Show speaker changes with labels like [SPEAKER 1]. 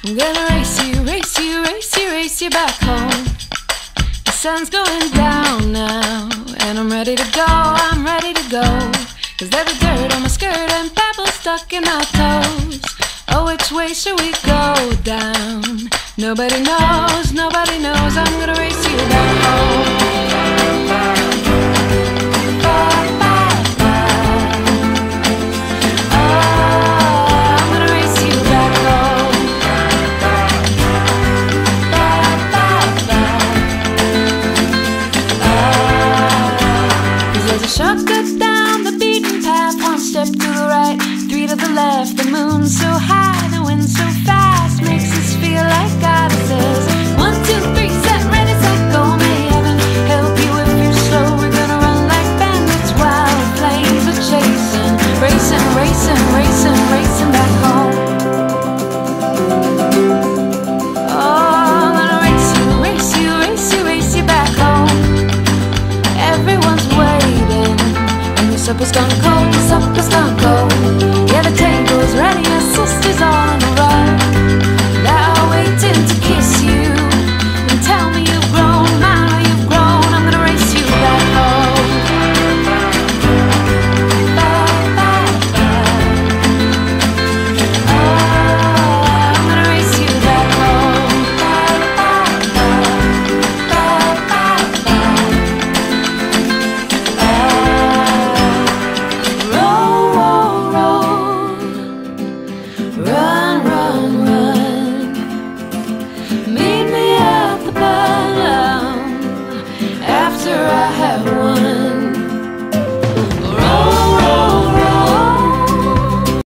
[SPEAKER 1] I'm gonna race you, race you, race you, race you back home. The sun's going down now, and I'm ready to go, I'm ready to go. Cause there's a dirt on my skirt and pebbles stuck in my toes. Oh, which way should we go down? Nobody knows, nobody knows. I'm gonna race you back home. Shortcut down the beaten path, one step to the right, three to the left. The moon's so high, the wind's so fast, makes us feel like goddesses. 1, 2, 3, set, ready, set, go. May heaven help you if you're slow. We're gonna run like bandits, wild flames are chasing, racing, racing, racing, racing back home. Oh, I'm gonna race you, race you, race you, race you back home. Everyone's waiting, and the supper's gone cold, the supper's gone cold. Yeah, the table's ready, your sister's all on the road. Now waiting to kiss you and tell me you've grown, man, you've grown. I'm gonna race you back home. I'm gonna race you back home. Run, run, run. Meet me at the bottom after I have